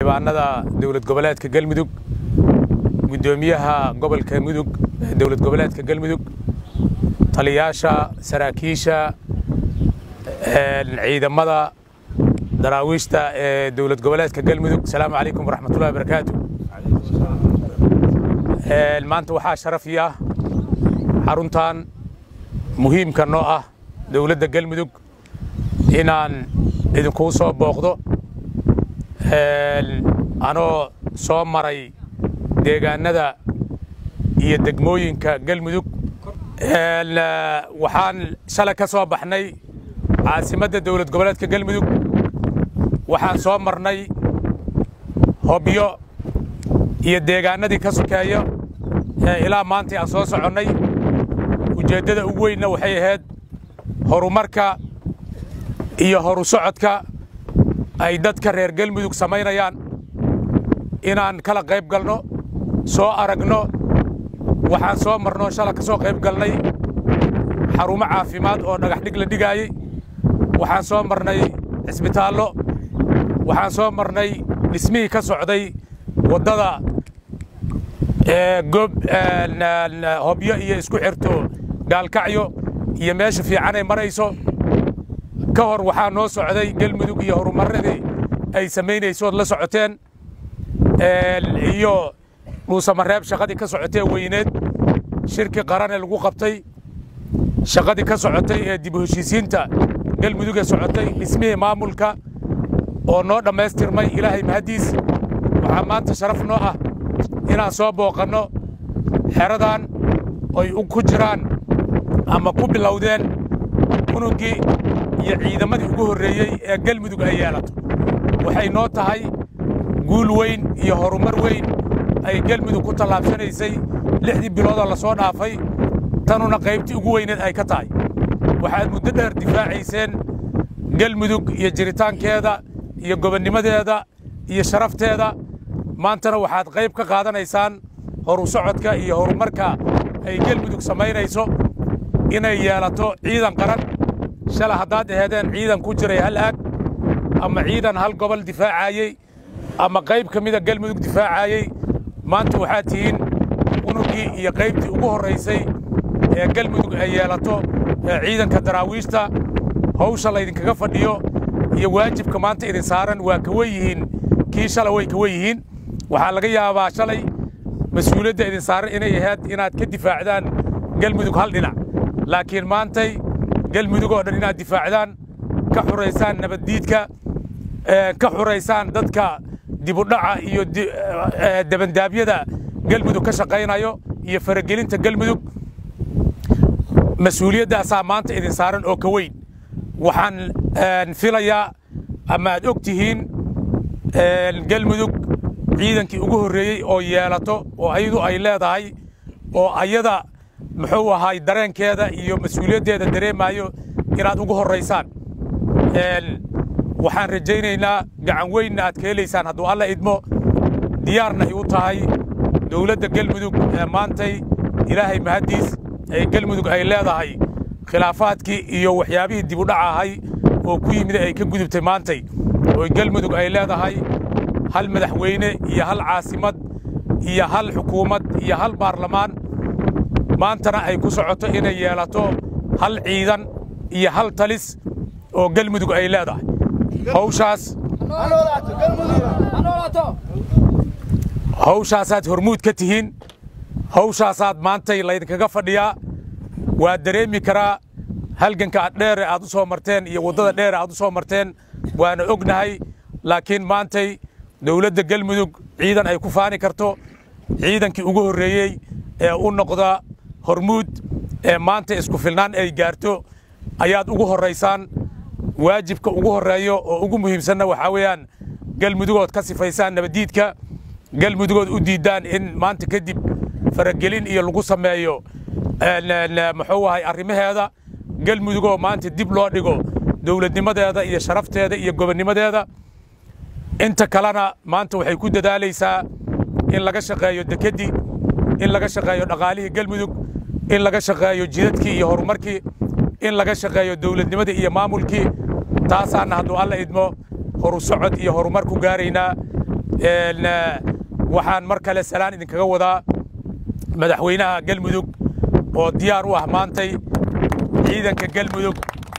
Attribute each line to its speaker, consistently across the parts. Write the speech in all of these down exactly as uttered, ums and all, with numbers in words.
Speaker 1: xildhibaanada dawlad goboleedka Galmudug gudoomiyaha gobolka Mudug dawlad goboleedka Galmudug taliyaasha saraakiisha ciidamada daraawiishta ee dawlad goboleedka Galmudug salaamu calaykum waraxmatullaahi wabarakaatuh maanta waxaa sharaf ah xaruntan muhiimka noo ah dawladda Galmudug inaan idinku soo booqdo anoo soo maray deegaanada iyo degmooyinka Galmudug waxaan shalay ka soo baxnay caasimadda dawlad goboleedka Galmudug waxaan soo marnay Hobyo iyo deegaanadii ka sokeeyo ilaa maanta aan soo soconnay ujeedada ugu weynna waxay ahayd horumarka iyo horu socodka ay dadka reer Galmudug samaynayaan inaan kala qayb galno soo aragno waxaan soo marno shalay ka soo qayb galnay xarumo caafimaad oo dhagax dhig la dhigayay waxaan soo marnay isbitaallo waxaan soo marnay dhismihii ka socday wadada ee goob Hobyo iyo isku xirto gaalkacyo iyo meesha fiican ay marayso ka hor waxaa noo socday Galmudug iyo horumaradii ay samaynayso la socoteen iyo muusamareeb shaqadii ka socotay weyneed shirki qaran ee lagu qabtay shaqadii ka socotay ee dib u heshiisiinta Galmudug ee socotay dhismihii maamulka oo noo dhameystirmay ilaahay mahadiis waxaa maanta sharaf noo ah inaan soo booqanno xeradan ay ku jiraan ama ku bilowdeen unugii iyo ciidamadii ugu horreeyay ee Galmudug ay yeelato waxay noo tahay guul weyn iyo horumar weyn ay Galmudug ku tallaabsanaysay lixdii bilood oo la soo dhaafay tanuna qaybtii ugu weyneed ay ka tahay waxaad muddo dheer difaacayseen Galmudug iyo jiritaankeeda iyo gobonnimadeeda iyo sharafteeda maantana waxaad qayb ka qaadanaysaan horu socodka iyo horumarka ay Galmudug samaynayso inay yeelato ciidan qaran shalay haddaad ahaydeen ciidan ku jiray hal aag ama ciidan hal gobol difaacayay ama qayb ka mid ah Galmudug difaacayay maanta waxaad tihiin unugii iyo qaybtii ugu horreysay ee Galmudug ay yeelato ciidanka daraawiishta hawsha la idinkaga fadhiyo iyo waajibka maanta idin saaran waa ka weyihiin kii shalay way ka weyihiin waxaa laga yaabaa shalay mas'uuliyadda idin saaran inay ahayd inaad ka difaacdaan Galmudug hal dhinac laakiin maantay Galmudug oo dhan inaad difaacdaan ka xureysaan nabaddiidka ka xureysaan dadka dib u dhaca iyo dabandaabyada Galmudug ka shaqaynayo iyo faragelinta Galmudug mas'uuliyaddaasa maanta idin saaran oo ka weyn waxaan filayaa ama aad ogtihiin Galmudug ciidankii ugu horreeyay oo yeelato oo ayadu ay leedahay oo ayada muxuu ahay dareenkeeda iyo mas'uuliyaddeeda dareemayo inaad ugu horreysaan waxaan rajaynaynaa gacan weyn aad ka helaysaan hadduu alla idmo diyaarna ay u tahay dawladda Galmudug ee maantay ilaahay mahadiis ay Galmudug ay leedahay khilaafaadkii iyo waxyaabihii dib u dhaca ahay oo ku yimid ay ka gudubtay maantay oo Galmudug ay leedahay hal madaxweyne iyo hal caasimad iyo hal xukuumad iyo hal baarlamaan maantana ay ku socoto inay yeelato hal ciidan iyo hal talis oo Galmudug ay leedahay hawshaas hawshaasaad hormuud ka tihiin hawshaasaad maantay laydinkaga fadhiyaa waa dareemi karaa halganka aad dheer aad u soo marteen iyo waddada dheer aad u soo marteen waana ognahay laakiin maantay dawladda Galmudug ciidan ay ku faani karto ciidankii ugu horreeyay ee u noqda hormuud ee maanta isku filnaan ay gaarto ayaad ugu horreysaan waajibka ugu horreeyo oo ugu muhiimsanna waxaa weeyaan Galmudugood ka sifaysaan nabaddiidka Galmudugood u diidaan in maanta kadib faragelin iyo lagu sameeyo muxuu ahay arrimaheeda Galmudugoo maanta dib loo dhigo dawladnimadeeda iyo sharafteeda iyo gobonnimadeeda inta kalena maanta waxay ku dadaalaysaa in laga shaqeeyo dekadii in laga shaqeeyo dhaqaalihii Galmudug in laga shaqeeyo jidadkii iyo horumarkii in laga shaqeeyo dawladnimada iyo maamulkii taasaan hadduu alla idmo horu socod iyo horumar ku gaaraynaa waxaan mar kale salaan idinkaga wadaa madaxweynaha galmudug oo diyaar u ah maantay ciidanka galmudug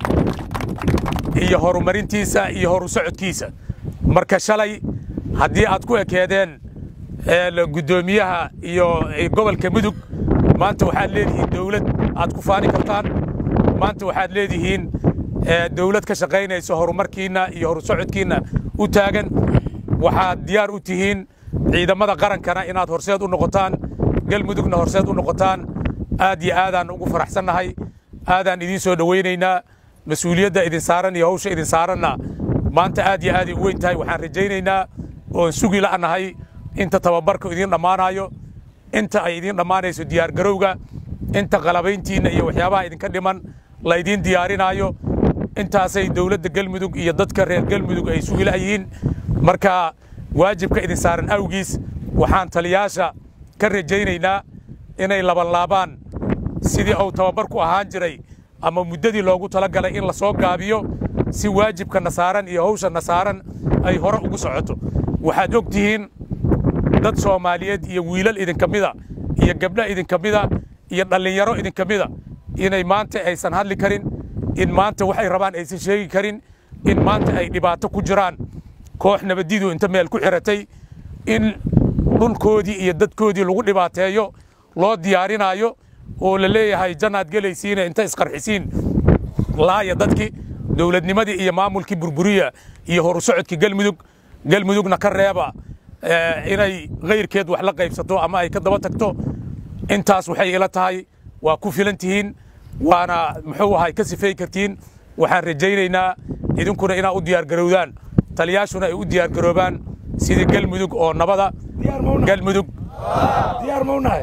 Speaker 1: iyo horumarintiisa iyo horu socodkiisa marka shalay haddii aad ku ekeedeen gudoomiyaha iyo gobolka mudug maanta waxaad leedihiin dawlad aad ku faani kartaan maanta waxaad leedihiin dawlad ka shaqaynaysa horumarkiina iyo horu socodkiina u taagan waxaad diyaar u tihiin ciidamada qarankana inaad horseed u noqotaan galmudugna horseed u noqotaan aad iyo aadaan ugu faraxsannahay aadaan idin soo dhawaynaynaa mas'uuliyadda idin saaran iyo hawsha idin saaranna maanta aad iyo aad u weyn tahay waxaan rajaynaynaa oon sugi la'nahay inta tababarku idin dhammaanayo inta ay idin dhammaanayso diyaar garowga inta qalabayntiina iyo waxyaabaha idinka dhiman la idin diyaarinayo intaasay dawladda galmudug iyo dadka reer galmudug ay sugi la'yihiin marka waajibka idin saaran awgiis waxaan taliyaasha ka rajaynaynaa inay labanlaabaan sidii uu tababarku ahaan jiray ama muddadii loogu talagalay in la soo gaabiyo si waajibka nasaaran iyo hawsha nasaaran ay hore ugu socoto waxaad og tihiin dad Soomaaliyeed iyo wiilal idinka mida iyo gabdho idinka mida iyo dhalinyaro idinka mida inay maanta aysan hadli karin in maanta waxay rabaan aysan sheegi karin in maanta ay dhibaato ku jiraan koox nabadiidu inta meel ku xiratay in dhulkoodii iyo dadkoodii lagu dhibaateeyo loo diyaarinayo oo la leeyahay jannaad galaysiin inta isqarxisiin laaya dadkii dawladnimadii iyo maamulkii burburiya iyo horu socodkii galmudug galmudugna ka reeba inay غيرkeed wax la qaybsato ama ay ka daba tagto intaas waxay ila tahay waa ku filan tihiin waana muxuu ahay ka sifay kartiin waxaan rajaynaynaa idinkuna inaa u diyaar garowdaan taliyaashuna ay u diyaar garoobaan sidii galmudug oo nabada galmudug diyaar ma unahay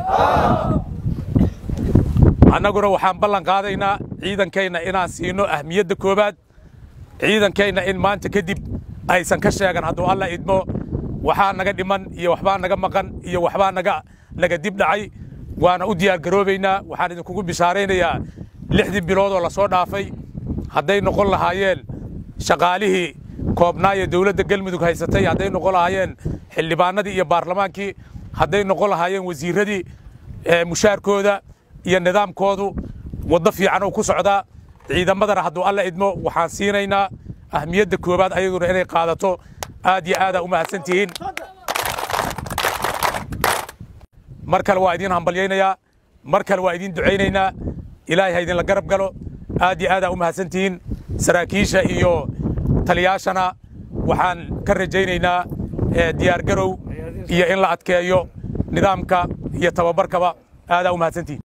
Speaker 1: annaguna waxaan ballan qaadaynaa ciidankayna inaan siino ahmiyadda koobaad ciidankayna in maanta kadib aysan ka sheegan hadduu alla idmo waxaa naga dhiman iyo waxbaa naga maqan iyo waxbaa naga naga dib dhacay waana u diyaar garoobaynaa waxaan idinkugu bishaaraynayaa lixdii bilood oo la soo dhaafay hadday noqon lahaayeen shaqaalihii koobnaaya dawladda galmudug haysatay hadday noqon lahaayeen xildhibaanadii iyo baarlamaankii hadday noqon lahaayeen wasiiradii mushaarkooda iyo nidaamkoodu waddo fiican oo ku socdaa ciidamadana hadduu alla idmo waxaan siinaynaa ahmiyadda koobaad ayaduna inay qaadato aad iyo aad u mahadsantihiin mar kale waa idin hambalyaynayaa mar kale waa idin ducaynaynaa ilaahay ha idin la garab galo aad iyo aad u mahadsantihiin saraakiisha iyo taliyaashana waxaan ka rajaynaynaa diyaar garow iyo in la adkeeyo nidaamka iyo tababarkaba aad u mahadsantihiin